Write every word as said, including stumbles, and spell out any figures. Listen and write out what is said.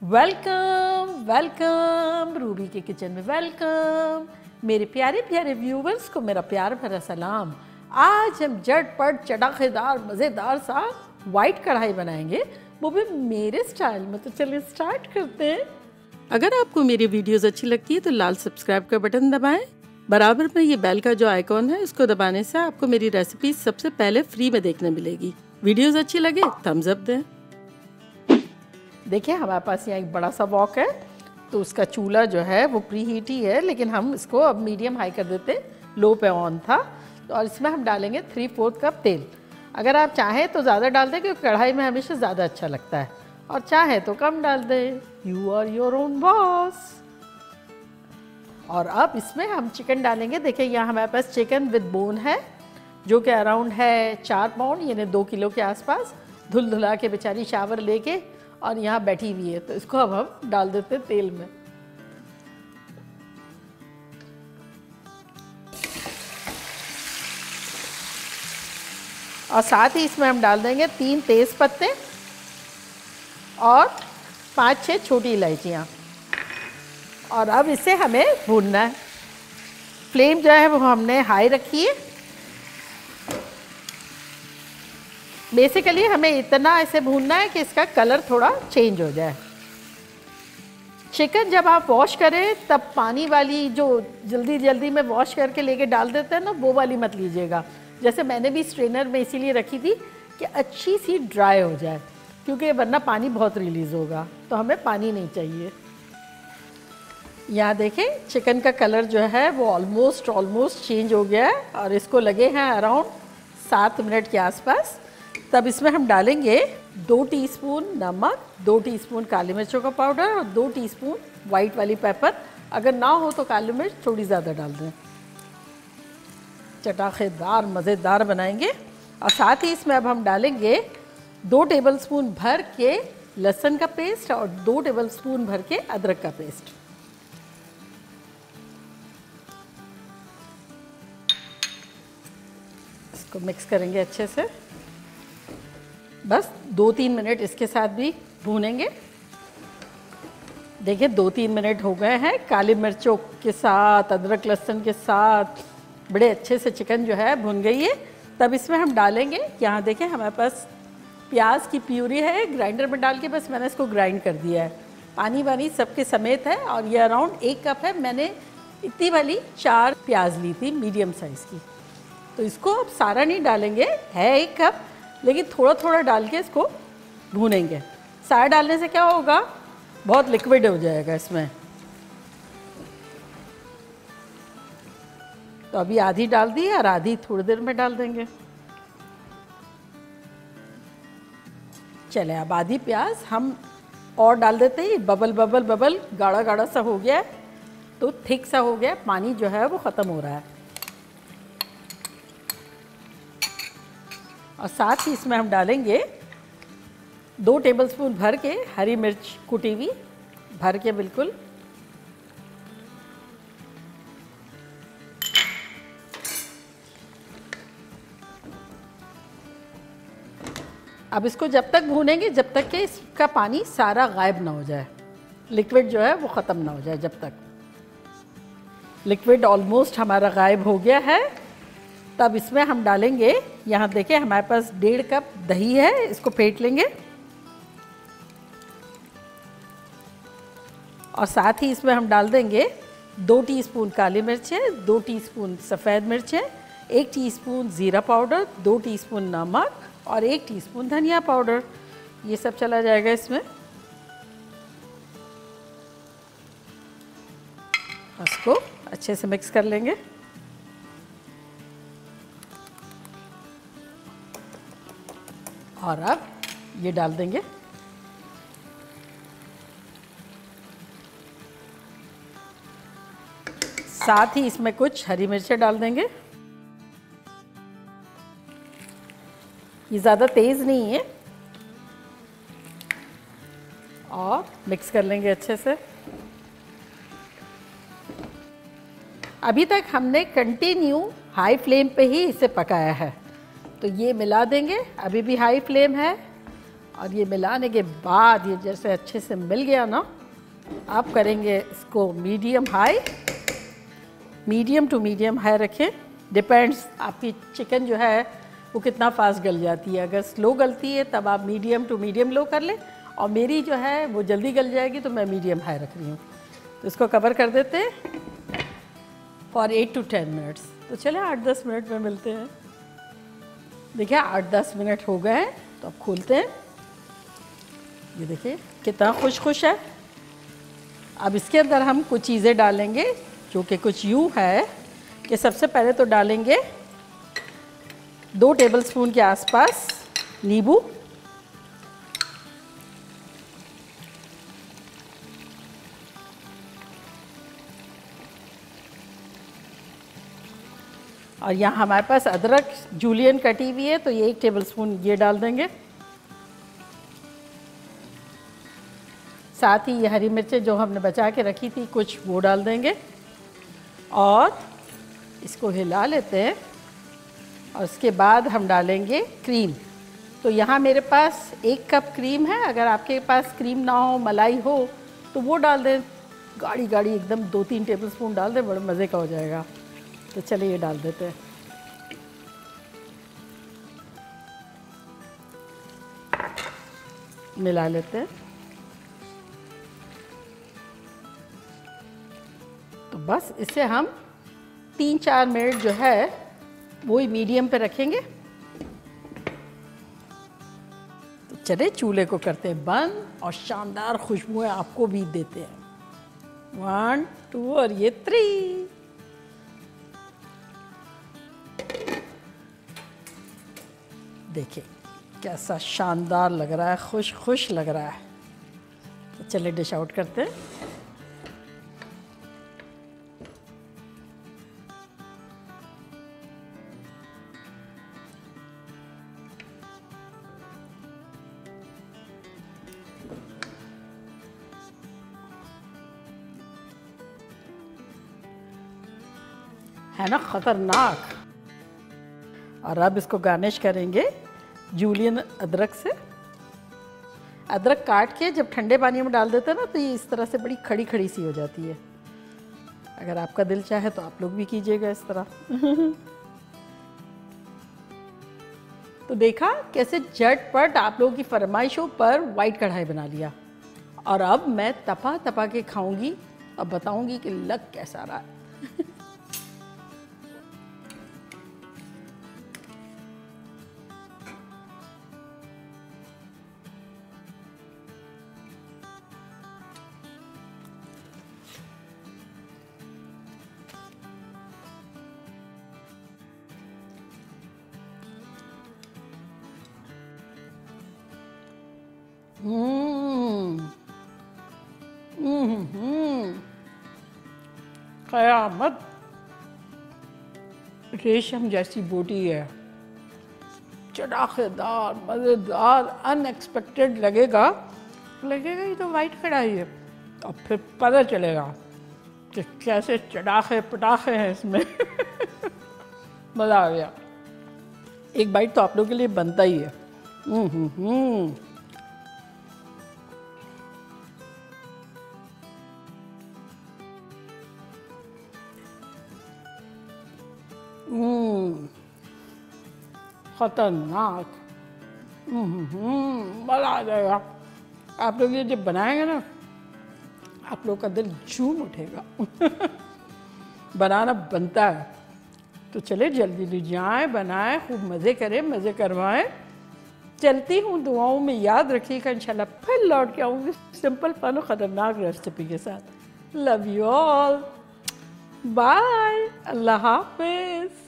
Welcome welcome Ruby के kitchen में welcome. मेरे प्यारे प्यारे व्यूवर्स को मेरा प्यार भरा सलाम। आज हम झटपट चटाखेदार मज़ेदार सा वाइट कढ़ाई बनाएंगे, वो भी मेरे स्टाइल में। तो चलिए स्टार्ट करते हैं। अगर आपको मेरी वीडियोस अच्छी लगती है तो लाल सब्सक्राइब का बटन दबाएं। बराबर में ये बेल का जो आइकॉन है इसको दबाने से आपको मेरी रेसिपी सबसे पहले फ्री में देखने मिलेगी। वीडियोस अच्छी लगे थम्स अप दें। देखिए हमारे पास यहाँ एक बड़ा सा वॉक है, तो उसका चूल्हा जो है वो प्री हीट ही है, लेकिन हम इसको अब मीडियम हाई कर देते हैं। लो पे ऑन था, और इसमें हम डालेंगे थ्री फोर्थ कप तेल। अगर आप चाहें तो ज़्यादा डाल दें, क्योंकि कढ़ाई में हमेशा ज़्यादा अच्छा लगता है, और चाहें तो कम डाल दें। You are your own boss. और अब इसमें हम चिकन डालेंगे। देखिए यहाँ हमारे पास चिकन विद बोन है, जो कि अराउंड है चार पाउंड यानी दो किलो के आसपास। धुल धुला के बेचारी शावर लेके और यहाँ बैठी हुई है, तो इसको अब हम डाल देते हैं तेल में। और साथ ही इसमें हम डाल देंगे तीन तेज पत्ते और पांच छह छोटी इलायचियाँ। और अब इसे हमें भूनना है। फ्लेम जो है वो हमने हाई रखी है। बेसिकली हमें इतना इसे भूनना है कि इसका कलर थोड़ा चेंज हो जाए। चिकन जब आप वॉश करें तब पानी वाली जो जल्दी जल्दी में वॉश करके लेके डाल देते हैं ना, वो वाली मत लीजिएगा। जैसे मैंने भी स्ट्रेनर में इसीलिए रखी थी कि अच्छी सी ड्राई हो जाए, क्योंकि वरना पानी बहुत रिलीज़ होगा, तो हमें पानी नहीं चाहिए। यहाँ देखें चिकन का कलर जो है वो ऑलमोस्ट ऑलमोस्ट चेंज हो गया है, और इसको लगे हैं अराउंड सात मिनट के आसपास। तब इसमें हम डालेंगे दो टीस्पून नमक, दो टीस्पून काली मिर्चों का पाउडर और दो टीस्पून वाइट वाली पेपर। अगर ना हो तो काली मिर्च थोड़ी ज़्यादा डाल दें। चटाखेदार मज़ेदार बनाएंगे। और साथ ही इसमें अब हम डालेंगे दो टेबलस्पून भर के लहसुन का पेस्ट और दो टेबलस्पून भर के अदरक का पेस्ट। इसको मिक्स करेंगे अच्छे से। बस दो तीन मिनट इसके साथ भी भूनेंगे। देखिए दो तीन मिनट हो गए हैं। काली मिर्चों के साथ अदरक लहसुन के साथ बड़े अच्छे से चिकन जो है भुन गई है। तब इसमें हम डालेंगे, यहाँ देखें हमारे पास प्याज की प्यूरी है, ग्राइंडर में डाल के बस मैंने इसको ग्राइंड कर दिया है। पानी वानी सबके समेत है, और ये अराउंड एक कप है। मैंने इतनी वाली चार प्याज ली थी मीडियम साइज़ की। तो इसको अब सारा नहीं डालेंगे, है एक कप, लेकिन थोड़ा थोड़ा डाल के इसको भूनेंगे। सारा डालने से क्या होगा, बहुत लिक्विड हो जाएगा इसमें। तो अभी आधी डाल दी और आधी थोड़ी देर में डाल देंगे। चले अब आधी प्याज हम और डाल देते हैं। बबल बबल बबल गाढ़ा गाढ़ा सा हो गया है, तो थिक सा हो गया, पानी जो है वो ख़त्म हो रहा है। और साथ ही इसमें हम डालेंगे दो टेबलस्पून भर के हरी मिर्च कुटी हुई, भर के बिल्कुल। अब इसको जब तक भूनेंगे जब तक कि इसका पानी सारा गायब ना हो जाए, लिक्विड जो है वो ख़त्म ना हो जाए। जब तक लिक्विड ऑलमोस्ट हमारा गायब हो गया है, तब इसमें हम डालेंगे, यहाँ देखें हमारे पास डेढ़ कप दही है, इसको फेंट लेंगे। और साथ ही इसमें हम डाल देंगे दो टीस्पून काली मिर्चें, दो टीस्पून सफ़ेद मिर्चें, एक टीस्पून ज़ीरा पाउडर, दो टीस्पून नमक और एक टीस्पून धनिया पाउडर। ये सब चला जाएगा इसमें। इसको अच्छे से मिक्स कर लेंगे। और अब ये डाल देंगे। साथ ही इसमें कुछ हरी मिर्चें डाल देंगे। ये ज़्यादा तेज़ नहीं है। और मिक्स कर लेंगे अच्छे से। अभी तक हमने कंटिन्यू हाई फ्लेम पे ही इसे पकाया है, तो ये मिला देंगे। अभी भी हाई फ्लेम है। और ये मिलाने के बाद ये जैसे अच्छे से मिल गया ना, आप करेंगे इसको medium high, medium to medium high रखें। डिपेंड्स आपकी चिकन जो है वो कितना फास्ट गल जाती है। अगर स्लो गलती है तब आप मीडियम टू मीडियम लो कर लें, और मेरी जो है वो जल्दी गल जाएगी तो मैं मीडियम हाई रख रही हूँ। तो इसको कवर कर देते हैं for eight to ten minutes. तो चले आठ दस मिनट में मिलते हैं। देखिए आठ दस मिनट हो गए हैं, तो अब खोलते हैं। ये देखिए कितना खुश खुश है। अब इसके अंदर हम कुछ चीज़ें डालेंगे जो कि कुछ यूँ है कि सबसे पहले तो डालेंगे दो टेबलस्पून के आसपास नींबू, और यहाँ हमारे पास अदरक जूलियन कटी हुई है तो ये एक टेबलस्पून ये डाल देंगे। साथ ही ये हरी मिर्चें जो हमने बचा के रखी थी कुछ वो डाल देंगे, और इसको हिला लेते हैं। और उसके बाद हम डालेंगे क्रीम। तो यहाँ मेरे पास एक कप क्रीम है, अगर आपके पास क्रीम ना हो मलाई हो तो वो डाल दें, गाढ़ी गाढ़ी एकदम दो तीन टेबलस्पून डाल दें, बड़े मज़े का हो जाएगा। तो चलिए ये डाल देते हैं। मिला लेते हैं। तो बस इसे हम तीन चार मिनट जो है वो ही मीडियम पे रखेंगे। तो चले चूल्हे को करते हैं बंद और शानदार खुशबुएं आपको भी देते हैं। वन टू और ये थ्री। देखिए कैसा शानदार लग रहा है, खुश खुश लग रहा है। तो चलिए डिश आउट करते हैं। है ना खतरनाक। और अब इसको गार्निश करेंगे जूलियन अदरक से। अदरक काट के जब ठंडे पानी में डाल देते हैं ना तो ये इस तरह से बड़ी खड़ी खड़ी सी हो जाती है। अगर आपका दिल चाहे तो आप लोग भी कीजिएगा इस तरह। तो देखा कैसे झटपट आप लोगों की फरमाइशों पर वाइट कढ़ाई बना लिया। और अब मैं तपा तपा के खाऊंगी और बताऊंगी कि लग कैसा रहा है। हम्म हम्म क़यामत। रेशम जैसी बोटी है, चटाखेदार, मज़ेदार, अनएक्सपेक्टेड लगेगा लगेगा ये तो वाइट कढ़ाई है। अब फिर पता चलेगा कि कैसे चटाखे पटाखे हैं इसमें। मज़ा आ गया। एक बाइट तो आप लोगों के लिए बनता ही है। हम्म हम्म हम्म खतरनाक। मज़ा आ जाएगा। आप लोग ये जब बनाएंगे ना आप लोग का दिल झूम उठेगा। बनाना बनता है। तो चले जल्दी जल्दी जाएं, बनाएं, खूब मज़े करें, मज़े करवाएं। चलती हूँ, दुआओं में याद रखिएगा। इंशाल्लाह फिर लौट के आऊँगी सिंपल फन और ख़तरनाक रेसिपी के साथ। Love you all. बाय। अल्लाह हाफिज़।